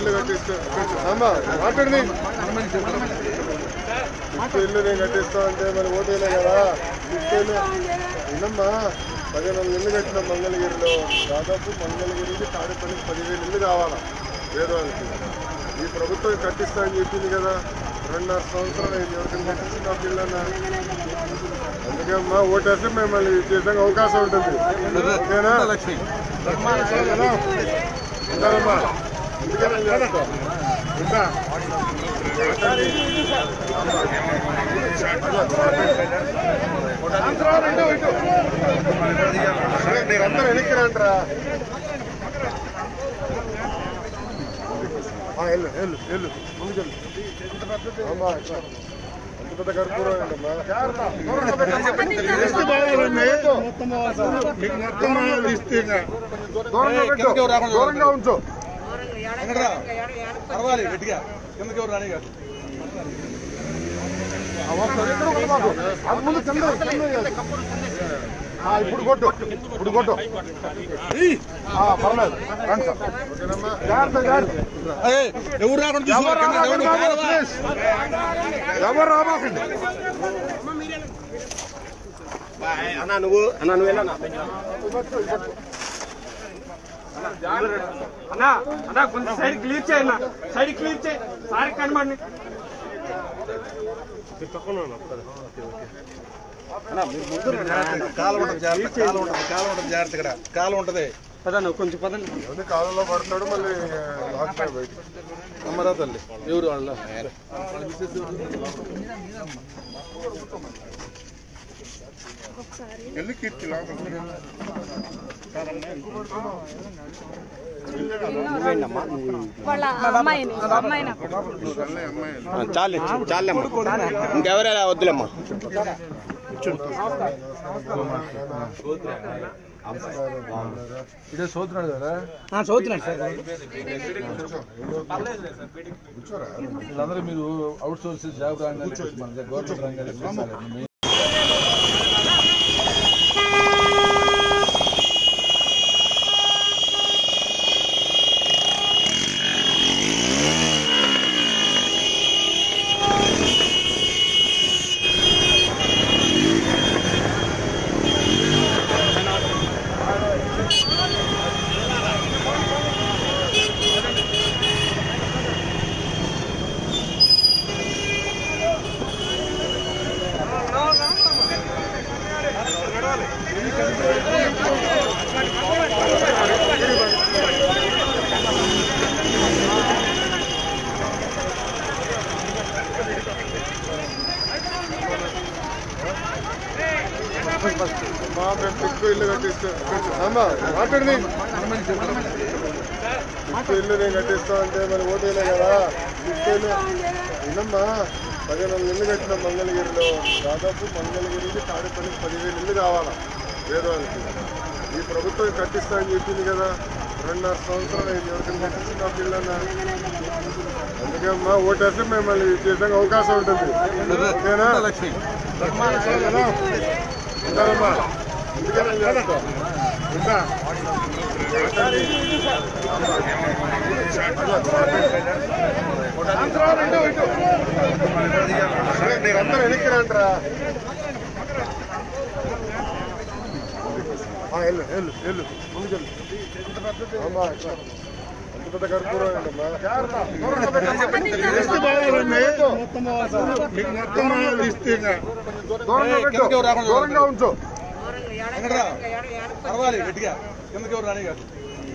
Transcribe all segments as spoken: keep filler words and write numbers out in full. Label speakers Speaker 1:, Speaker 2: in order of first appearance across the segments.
Speaker 1: ఇల్లు కట్టిస్తా అమ్మా మాట్లాడి ఇల్లు నేను కట్టిస్తా అంటే మరి ఓటేలే కదా ఇల్లు ఇల్లమ్మా పదిహేను వందల ఇల్లు కట్టిన మంగళగిరిలో దాదాపు మంగళగిరికి తాడేపల్లికి పదివేలు ఇల్లు కావాలా పేదవాళ్ళకి ఈ ప్రభుత్వం కట్టిస్తా అని చెప్పింది కదా రెండున్నర సంవత్సరాలు అయింది ఎవరికైనా కట్టించిన పిల్లన్నా అందుకే అమ్మా ఓటేస్తే మిమ్మల్ని చేసాక అవకాశం ఉంటుంది ఓకేనా ఉంటారమ్మా ఎందుకైనా చేస్తా ఉంటా మీరందరూ వెనక్కి రండిరా వెళ్ళు వెళ్ళు వెళ్ళు ముందుకెళ్ళు అమ్మా ఎంత పెద్ద కర్పూరం అంటమ్మా దూరంగా ఉంచు
Speaker 2: పర్వాలి గట్టిగా కిందకి ఎవరు రాని కాదు
Speaker 1: ముందు ఇప్పుడు కొట్టు ఇప్పుడు కొట్టు పర్లేదు
Speaker 2: ఎవరు రాకుండా
Speaker 1: ఎవరు రాబాకండి
Speaker 3: అన్నా నువ్వు అన్నా నువ్వు వెళ్ళా అన్నా అన్నా కొంచెం సైడ్ క్లియర్ చేయ సైడ్ క్లియర్ చేయి సారి కనబడి
Speaker 2: కాలు ఉంటుంది జాగ్రత్త కాలు ఉంటుంది కాలు ఉంటుంది జాగ్రత్త ఇక్కడ కాలు ఉంటుంది
Speaker 3: పదండి కొంచెం పదండి
Speaker 1: కాలంలో పడతాడు మళ్ళీ
Speaker 2: అమ్మరా తల్లి ఎవరు వాళ్ళ
Speaker 1: వెళ్ళి కీర్తి
Speaker 3: చాలే చాలేమ్మా ఇంకెవరైనా వద్దులేమ్మా
Speaker 2: ఇదే చదువుతున్నాడు కదా
Speaker 3: చదువుతున్నాడు సార్
Speaker 2: వీళ్ళందరూ మీరు అవుట్ సోర్స్ జాబ్ రాగానే మన గవర్నమెంట్ రాగానే
Speaker 1: ఇల్లు కట్టిస్తా అమ్మా మాట్లాడి ఇల్లు నేను కట్టిస్తా అంటే మరి ఓటేలే కదా ఇల్లు ఇల్లమ్మా పదిహేను వందల ఇల్లు కట్టిన మంగళగిరిలో దాదాపు మంగళగిరికి తాడేపల్లికి పదివేలు ఇల్లు కావాలా పేదవాళ్ళకి ఈ ప్రభుత్వం కట్టిస్తా అని చెప్పింది కదా రెండున్నర సంవత్సరాలు అయింది ఎవరికైనా కట్టించిన పిల్లన్నా అందుకే అమ్మా ఓటేస్తే మిమ్మల్ని చేసాక అవకాశం ఉంటుంది ఓకేనా ఉంటారమ్మా ఎందుకైనా చేస్తా ఉంటా మీరందరూ వెనక్కి రండిరా వెళ్ళు వెళ్ళు వెళ్ళు ముందుకెళ్ళు అమ్మా ఎంత పెద్ద కర్పూరం అంటమ్మా దూరంగా ఉంచు
Speaker 2: పర్వాలి గట్టిగా కిందకి ఎవరు రాని కాదు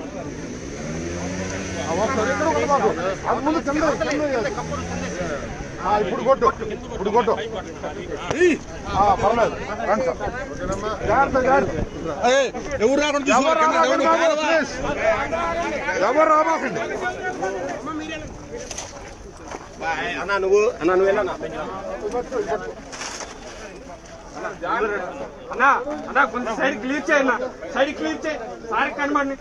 Speaker 1: ముందు ఇప్పుడు కొట్టు ఇప్పుడు కొట్టు పర్లేదు
Speaker 2: ఎవరు రాకుండా
Speaker 1: ఎవరు రాబాకండి
Speaker 3: అన్నా నువ్వు అన్నా నువ్వు వెళ్ళా అన్నా అన్నా కొంచెం సైడ్ క్లియర్ చేయ సైడ్ క్లియర్ చేయి సారి కనబడి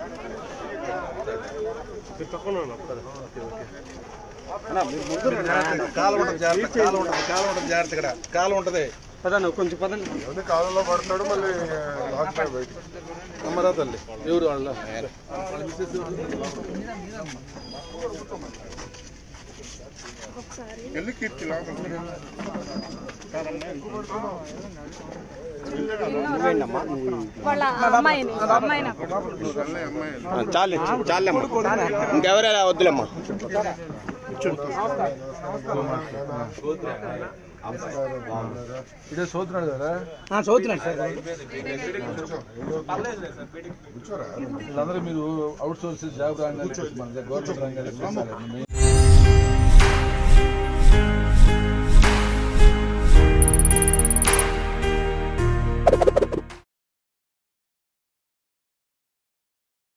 Speaker 2: కాలు ఉంటుంది జాగ్రత్త కాలు ఉంటుంది కాలు ఉంటుంది జాగ్రత్త ఇక్కడ కాలు ఉంటుంది
Speaker 3: పదన్న కొంచెం పదన్న
Speaker 1: అదే కాలంలో పడతాడు మళ్ళీ లాక్తాడు బయట
Speaker 2: అమ్మరా తల్లి ఎవరు వాళ్ళ
Speaker 1: వెళ్ళి కీర్తి
Speaker 4: వాళ్ళ అమ్మాయిని అమ్మాయిని
Speaker 5: చాలే చాలేమ్మా ఇంకెవరైనా వద్దులేమ్మా
Speaker 2: ఇదే చదువుతున్నాడు కదా
Speaker 3: చదువుతున్నాడు సార్
Speaker 2: వీళ్ళందరూ మీరు అవుట్ సోర్స్ జాబ్ రంగానికి మన గవర్నమెంట్ రంగానికి